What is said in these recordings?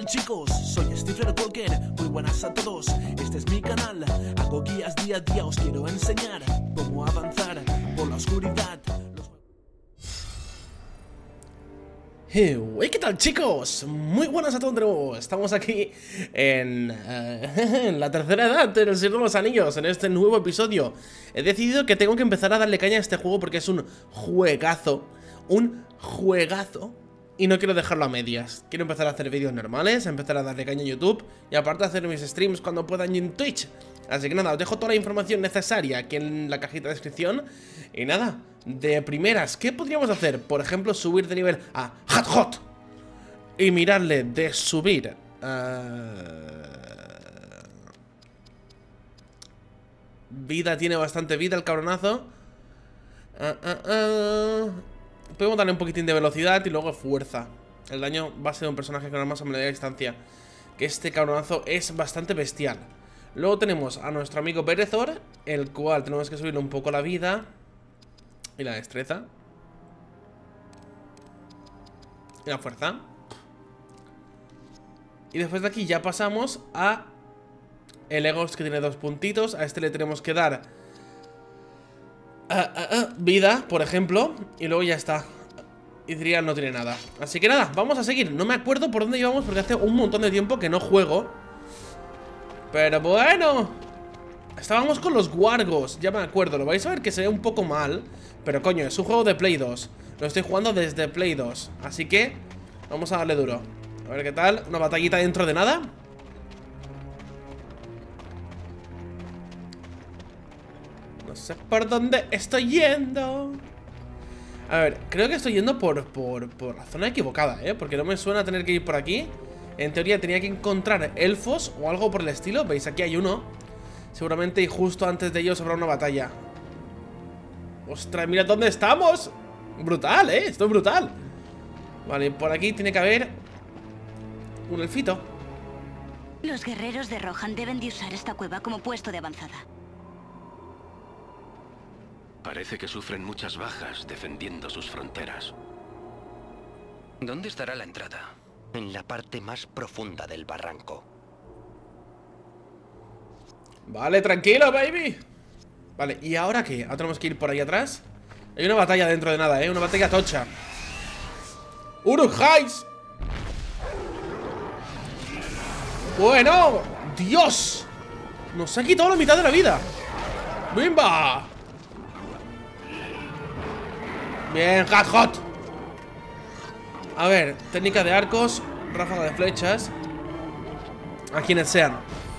tal, chicos? Soy Stephen Walker, muy buenas a todos. Este es mi canal, hago guías día a día. Os quiero enseñar cómo avanzar por la oscuridad. ¿Qué tal, chicos? Muy buenas a todos de nuevo. Estamos aquí en la tercera edad en el Señor de los Anillos, en este nuevo episodio. He decidido que tengo que empezar a darle caña a este juego porque es un juegazo. Un juegazo. Y no quiero dejarlo a medias. Quiero empezar a hacer vídeos normales, empezar a darle caña en YouTube y aparte hacer mis streams cuando pueda en Twitch. Así que nada, os dejo toda la información necesaria aquí en la cajita de descripción. Y nada, de primeras, ¿qué podríamos hacer? Por ejemplo, subir de nivel a Hot y mirarle de subir vida, tiene bastante vida el cabronazo. Podemos darle un poquitín de velocidad y luego fuerza. El daño base de un personaje con armas a media distancia, que este cabronazo es bastante bestial. Luego tenemos a nuestro amigo Berethor, el cual tenemos que subirle un poco la vida y la destreza y la fuerza. Y después de aquí ya pasamos a el Egos, que tiene 2 puntitos. A este le tenemos que dar vida, por ejemplo, y luego ya está. Idrial no tiene nada. Así que nada, vamos a seguir. No me acuerdo por dónde íbamos porque hace un montón de tiempo que no juego. Pero bueno, estábamos con los Wargos, ya me acuerdo. Lo vais a ver que se ve un poco mal, pero coño, es un juego de Play 2. Lo estoy jugando desde Play 2. Así que vamos a darle duro. A ver qué tal, una batallita dentro de nada. No sé por dónde estoy yendo. A ver, creo que estoy yendo por la zona equivocada, porque no me suena tener que ir por aquí. En teoría tenía que encontrar elfos o algo por el estilo. Veis, aquí hay uno. Seguramente y justo antes de ellos habrá una batalla. ¡Ostras, mira dónde estamos! Brutal, esto es brutal. Vale, por aquí tiene que haber un elfito. Los guerreros de Rohan deben de usar esta cueva como puesto de avanzada. Parece que sufren muchas bajas defendiendo sus fronteras. ¿Dónde estará la entrada? En la parte más profunda del barranco. Vale, tranquilo, baby. Vale, ¿y ahora qué? ¿Ahora tenemos que ir por ahí atrás? Hay una batalla dentro de nada, una batalla tocha. ¡Uruk-hais! Bueno, ¡Dios! Nos ha quitado la mitad de la vida. ¡Bimba! Bien, Hot. A ver, técnica de arcos, ráfaga de flechas, a quienes sean.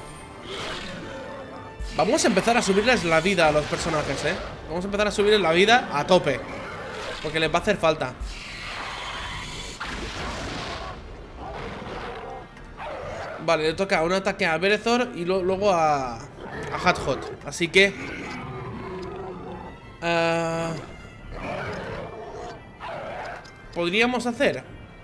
Vamos a empezar a subirles la vida a los personajes, Vamos a empezar a subirles la vida a tope, porque les va a hacer falta. Vale, le toca un ataque a Berethor y luego a Hot. Así que podríamos hacer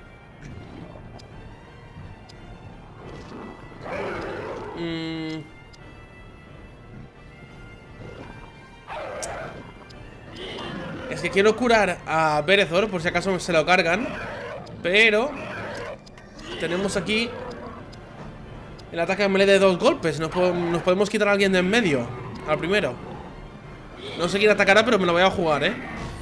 es que quiero curar a Berethor por si acaso se lo cargan, pero tenemos aquí el ataque a melee de 2 golpes. Nos podemos quitar a alguien de en medio al primero. No sé quién atacará, pero me lo voy a jugar,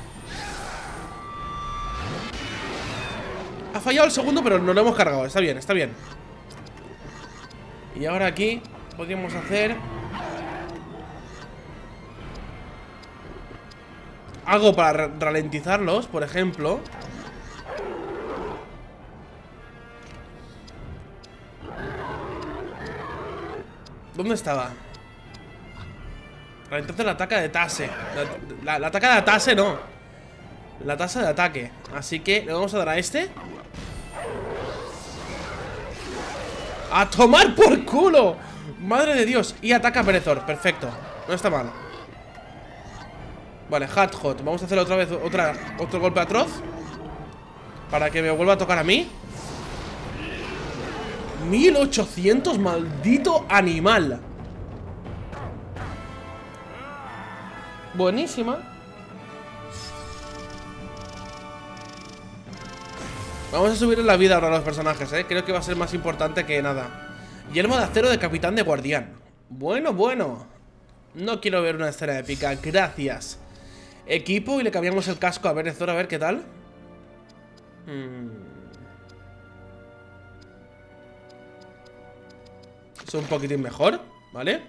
Ha fallado el segundo, pero nos lo hemos cargado. Está bien, está bien. Y ahora aquí podríamos hacer algo para ralentizarlos, por ejemplo. ¿Dónde estaba? Entonces la ataque de Tase. La ataque de Tase no. La tasa de ataque. Así que le vamos a dar a este. ¡A tomar por culo! ¡Madre de Dios! Y ataca a Berethor, perfecto. No está mal. Vale, Hot. Vamos a hacer otra vez otro golpe atroz para que me vuelva a tocar a mí. 1800, maldito animal. Buenísima. Vamos a subir la vida ahora a los personajes, creo que va a ser más importante que nada. Yelmo de acero de capitán de guardián. Bueno, bueno. No quiero ver una escena épica, gracias. Equipo y le cambiamos el casco a Berezor, a ver qué tal. Es un poquitín mejor, ¿vale?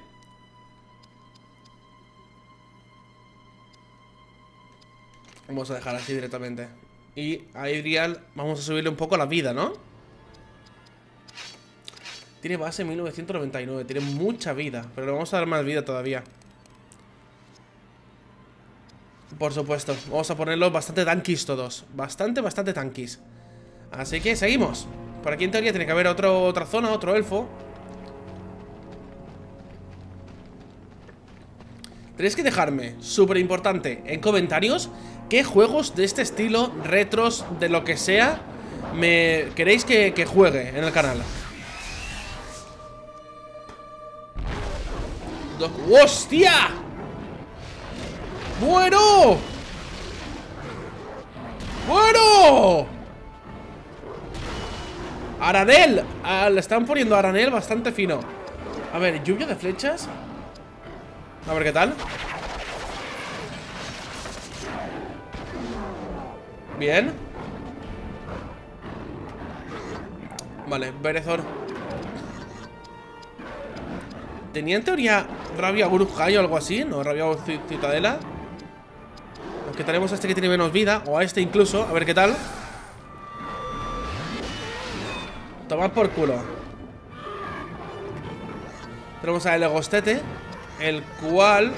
Vamos a dejar así directamente. Y a Adriel vamos a subirle un poco la vida, ¿no? Tiene base 1999, tiene mucha vida, pero le vamos a dar más vida todavía. Por supuesto, vamos a ponerlos bastante tanquis todos. Bastante tanquis. Así que seguimos. Por aquí en teoría tiene que haber otra zona, otro elfo. Tenéis que dejarme, súper importante, en comentarios qué juegos de este estilo, retros, de lo que sea, me queréis que juegue en el canal. ¡Hostia! ¡Bueno! ¡Bueno! ¡Aranel! Le están poniendo a Aranel bastante fino. A ver, lluvia de flechas. A ver qué tal. Bien. Vale, Berezor. ¿Tenía en teoría Rabia Uruk-hai o algo así? ¿No? Rabia Citadela. Aunque tenemos a este que tiene menos vida. O a este incluso, a ver qué tal. Tomad por culo. Tenemos a Elegostete, el cual...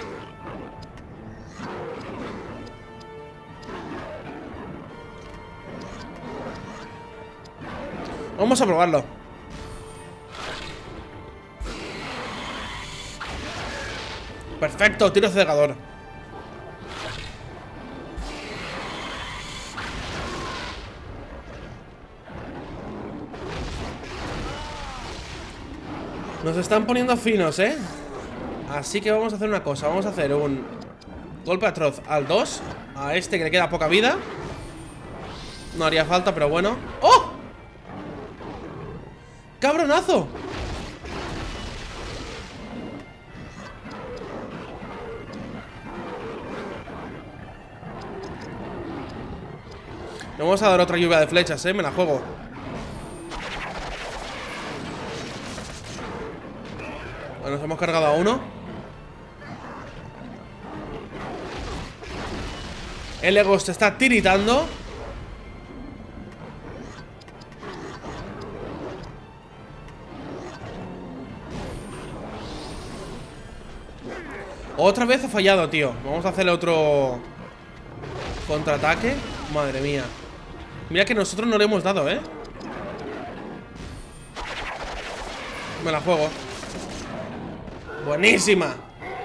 Vamos a probarlo. Perfecto, tiro cegador. Nos están poniendo finos, Así que vamos a hacer una cosa. Vamos a hacer un golpe atroz al 2. A este que le queda poca vida. No haría falta, pero bueno. ¡Oh! ¡Cabronazo! Le vamos a dar otra lluvia de flechas, me la juego. Bueno, nos hemos cargado a uno. El Egost está tiritando. Otra vez ha fallado, tío. Vamos a hacerle otro contraataque. Madre mía. Mira que nosotros no le hemos dado, Me la juego. Buenísima.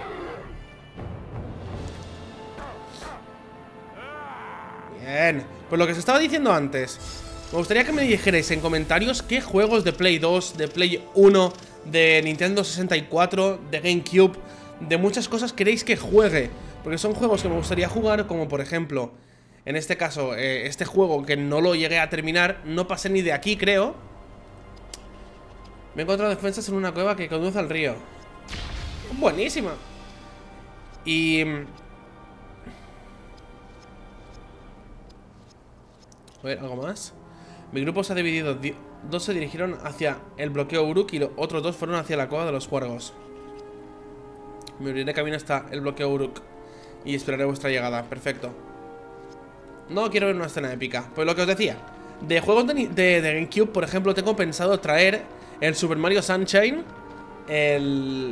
Bien. Pues lo que os estaba diciendo antes, me gustaría que me dijerais en comentarios qué juegos de Play 2, de Play 1, de Nintendo 64, de GameCube, de muchas cosas queréis que juegue. Porque son juegos que me gustaría jugar, como por ejemplo, en este caso, este juego que no lo llegué a terminar. No pasé ni de aquí, creo. Me he encontrado defensas en una cueva que conduce al río. Buenísima. Y... a ver, ¿algo más? Mi grupo se ha dividido. Dos se dirigieron hacia el bloqueo Uruk y los otros dos fueron hacia la cueva de los Juargos. Me abriré camino hasta el bloqueo Uruk y esperaré vuestra llegada. Perfecto. No quiero ver una escena épica. Pues lo que os decía, de juegos de GameCube, por ejemplo, tengo pensado traer el Super Mario Sunshine, el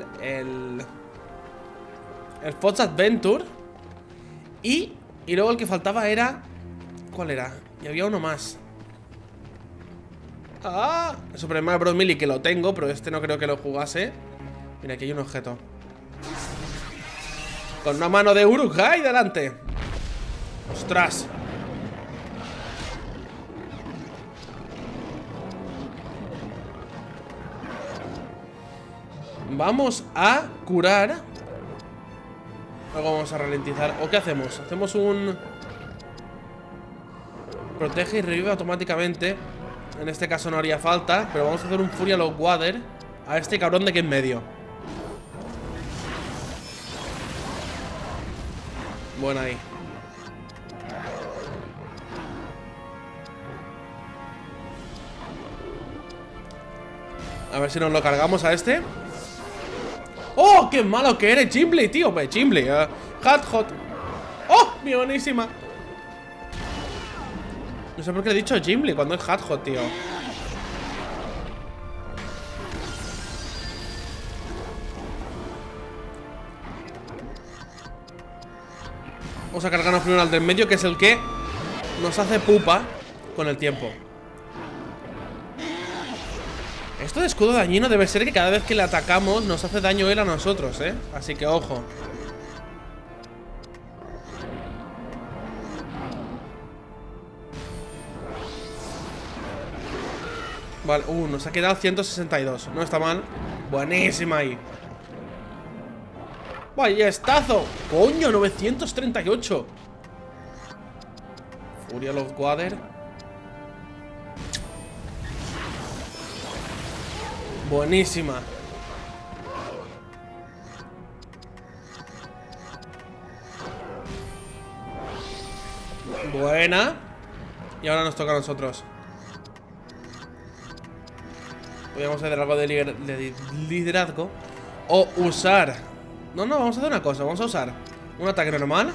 Fox Adventure y luego el que faltaba era... ¿Cuál era? Y había uno más. ¡Ah! El Super Mario Bros. Melee, que lo tengo, pero este no creo que lo jugase. Mira, aquí hay un objeto con una mano de Uruk-hai delante. ¡Ostras! Vamos a curar. Luego vamos a ralentizar. ¿O qué hacemos? Hacemos un... Protege y revive automáticamente. En este caso no haría falta, pero vamos a hacer un Furia Lock Water a este cabrón de aquí en medio. Buena ahí. A ver si nos lo cargamos a este. ¡Oh! ¡Qué malo que eres, Gimli, tío! Gimli, Hot. ¡Oh! ¡Buenísima! No sé por qué le he dicho Gimli cuando es Hot, tío. Vamos a cargarnos primero al del medio, que es el que nos hace pupa con el tiempo. Esto de escudo dañino debe ser que cada vez que le atacamos nos hace daño él a nosotros, ¿eh? Así que ojo. Vale, nos ha quedado 162. No está mal. Buenísima ahí. ¡Ballestazo! ¡Coño! 938. Furia Lock Water. Buenísima. Buena. Y ahora nos toca a nosotros. Podríamos hacer algo de liderazgo. O usar. No, vamos a hacer una cosa. Vamos a usar un ataque normal.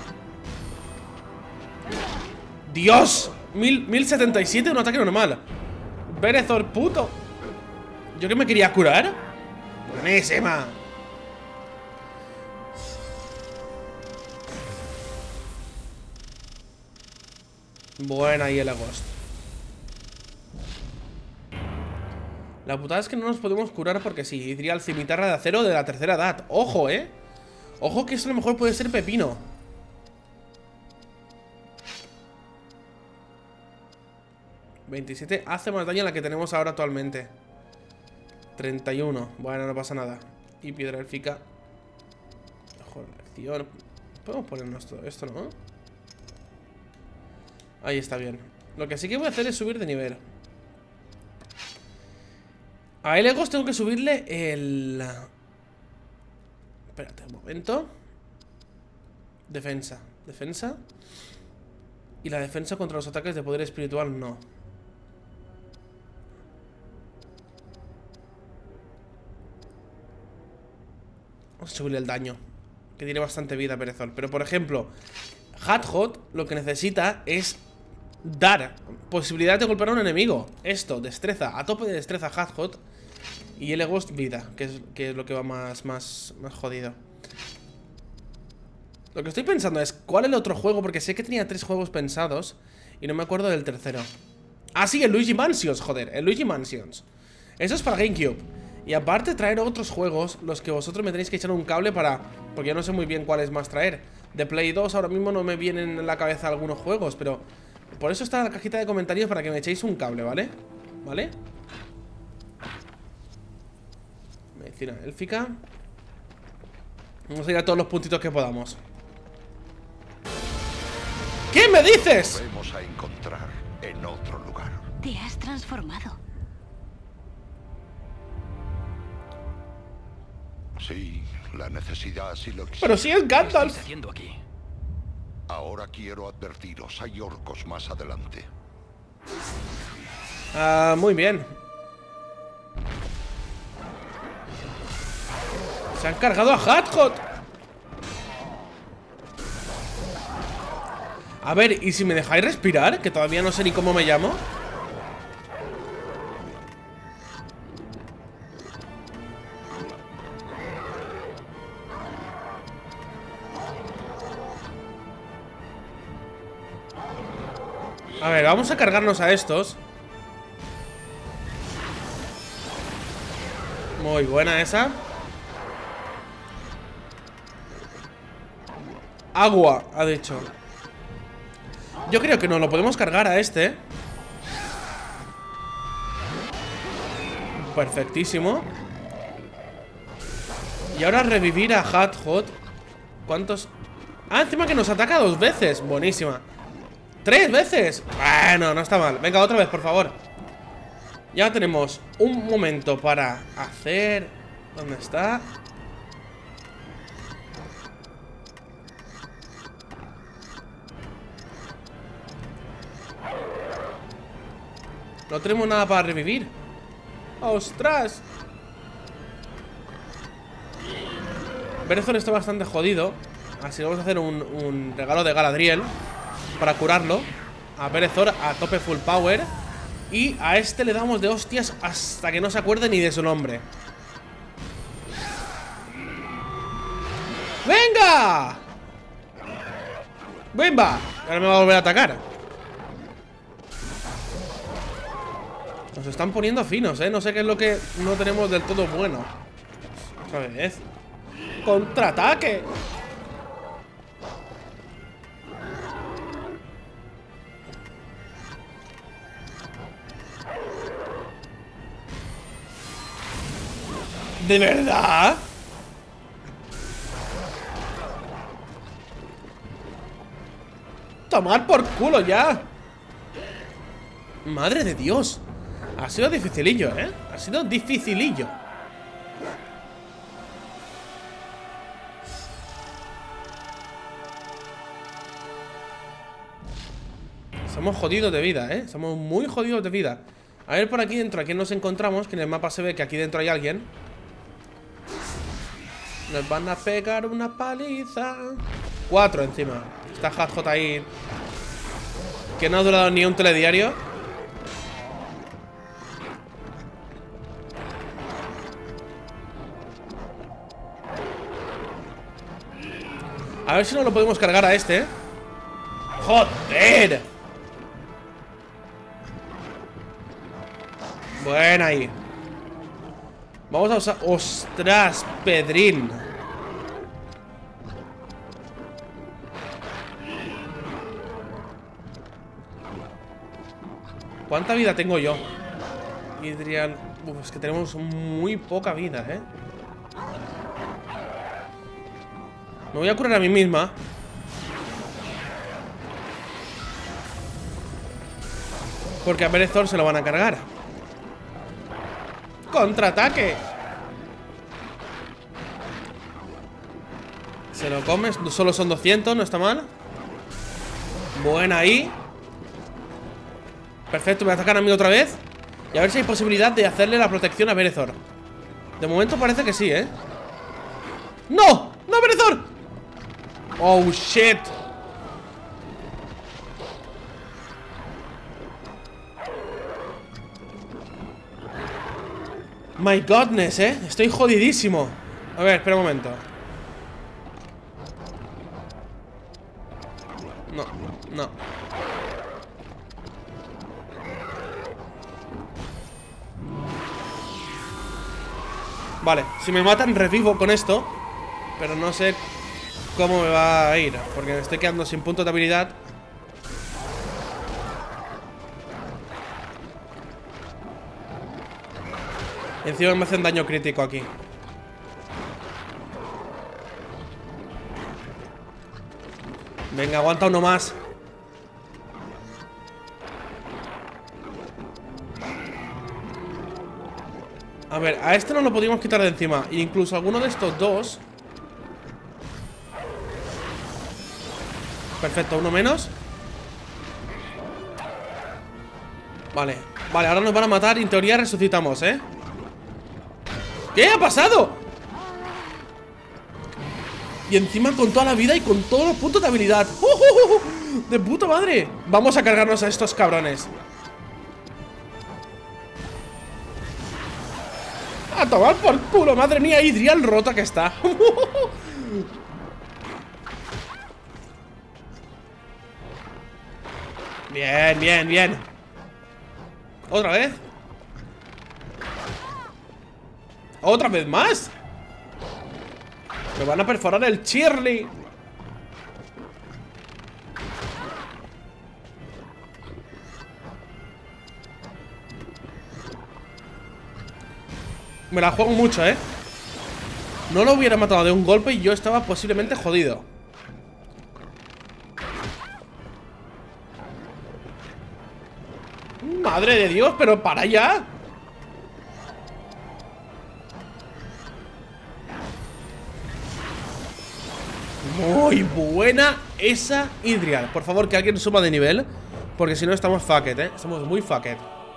¡Dios! 1077, un ataque normal. Berethor, puto. ¿Yo que me quería curar? Buenísima. Buena ahí el Agost. La putada es que no nos podemos curar porque sí. Iría al cimitarra de acero de la tercera edad. Ojo, ojo que eso a lo mejor puede ser pepino. $27 hace más daño a la que tenemos ahora actualmente. 31. Bueno, no pasa nada. Y piedra élfica. Mejor reacción. Podemos ponernos todo esto, ¿no? Ahí está bien. Lo que sí que voy a hacer es subir de nivel. A Elegos tengo que subirle el... Espérate un momento. Defensa. Defensa. Y la defensa contra los ataques de poder espiritual no. Vamos a subirle el daño, que tiene bastante vida Perezol. Pero por ejemplo, Hot lo que necesita es dar posibilidad de golpear a un enemigo. Esto, destreza, a tope de destreza Hot. Y el Ghost vida, que es lo que va más jodido. Lo que estoy pensando es, ¿cuál es el otro juego? Porque sé que tenía 3 juegos pensados y no me acuerdo del tercero. Ah, sí, el Luigi Mansions, joder, el Luigi Mansions. Eso es para GameCube. Y aparte traer otros juegos, los que vosotros me tenéis que echar un cable para... Porque yo no sé muy bien cuáles más traer. De Play 2 ahora mismo no me vienen en la cabeza algunos juegos, pero... Por eso está en la cajita de comentarios para que me echéis un cable, ¿vale? ¿Vale? Medicina élfica. Vamos a ir a todos los puntitos que podamos. ¿Qué me dices? Vamos a encontrar en otro lugar. Te has transformado. Sí, la necesidad sí lo exige. Pero si es ¿Qué Gandalf. estáis haciendo aquí? Ahora quiero advertiros, hay orcos más adelante. Ah, muy bien. Se han cargado a Hot. A ver, ¿y si me dejáis respirar? Que todavía no sé ni cómo me llamo. A ver, vamos a cargarnos a estos. Muy buena esa. Agua, ha dicho. Yo creo que nos lo podemos cargar a este. Perfectísimo. Y ahora revivir a Hot. ¿Cuántos? Ah, encima que nos ataca 2 veces. Buenísima. 3 veces. Bueno, no está mal. Venga, otra vez, por favor. Ya tenemos un momento para hacer... ¿Dónde está? No tenemos nada para revivir. ¡Ostras! Berezor está bastante jodido. Así que vamos a hacer un regalo de Galadriel para curarlo. A Berezor a tope full power. Y a este le damos de hostias hasta que no se acuerde ni de su nombre. ¡Venga! ¡Venga! Ahora me va a volver a atacar. Nos están poniendo finos, ¿eh? No sé qué es lo que no tenemos del todo bueno. Otra vez. ¡Contraataque! ¿De verdad? Tomar por culo ya. Madre de Dios. Ha sido dificilillo, ¿eh? Ha sido dificilillo. Estamos jodidos de vida, ¿eh? Estamos muy jodidos de vida. A ver por aquí dentro, ¿a quién nos encontramos? Que en el mapa se ve que aquí dentro hay alguien. Nos van a pegar una paliza. 4 encima. Está Hardhot ahí, que no ha durado ni un telediario. A ver si no lo podemos cargar a este, ¿eh? ¡Joder! Buena ahí. Vamos a usar... ¡Ostras, Pedrín! ¿Cuánta vida tengo yo? Idrial... Uf, es que tenemos muy poca vida, ¿eh? Me voy a curar a mí misma. Porque a Berezor se lo van a cargar. ¡Contraataque! Se lo comes. Solo son 200, no está mal. Buena ahí. Perfecto, me atacan a mí otra vez. Y a ver si hay posibilidad de hacerle la protección a Berezor. De momento parece que sí, ¿eh? ¡No! ¡No, Berezor! ¡Oh, shit! My godness, ¿eh? Estoy jodidísimo. A ver, espera un momento. No, no. Vale, si me matan revivo con esto. Pero no sé cómo me va a ir, porque me estoy quedando sin punto de habilidad. Y encima me hacen daño crítico aquí. Venga, aguanta uno más. A ver, a este no lo podríamos quitar de encima. E incluso alguno de estos dos. Perfecto, uno menos. Vale, vale, ahora nos van a matar y en teoría resucitamos, ¿eh? ¿Qué ha pasado? Y encima con toda la vida y con todos los puntos de habilidad. ¡De puta madre! Vamos a cargarnos a estos cabrones. A tomar por culo, madre mía, Idrial rota que está. Bien, bien, bien. ¿Otra vez? ¿Otra vez más? Me van a perforar el chirli. Me la juego mucho, ¿eh? No lo hubiera matado de un golpe y yo estaba posiblemente jodido. Madre de Dios, pero para ya. Muy buena esa Idrial. Por favor, que alguien suba de nivel, porque si no estamos fucked, estamos muy fucked.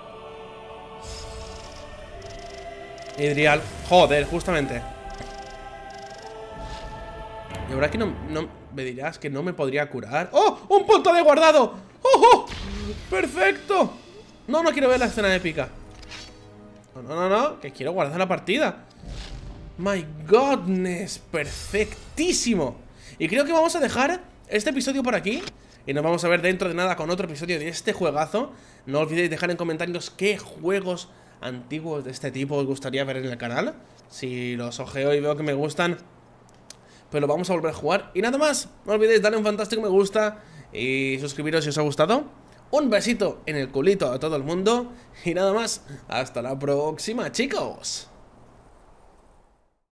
Idrial, joder, justamente. Y ahora que no me dirás que no me podría curar. ¡Oh! ¡Un punto de guardado! ¡Oh! ¡Oh! ¡Perfecto! No quiero ver la escena épica. No, que quiero guardar la partida. My godness, perfectísimo. Y creo que vamos a dejar este episodio por aquí y nos vamos a ver dentro de nada con otro episodio de este juegazo. No olvidéis dejar en comentarios qué juegos antiguos de este tipo os gustaría ver en el canal. Si los ojeo y veo que me gustan, pues lo vamos a volver a jugar. Y nada más, no olvidéis darle un fantástico me gusta y suscribiros si os ha gustado. Un besito en el culito a todo el mundo. Y nada más, hasta la próxima, chicos.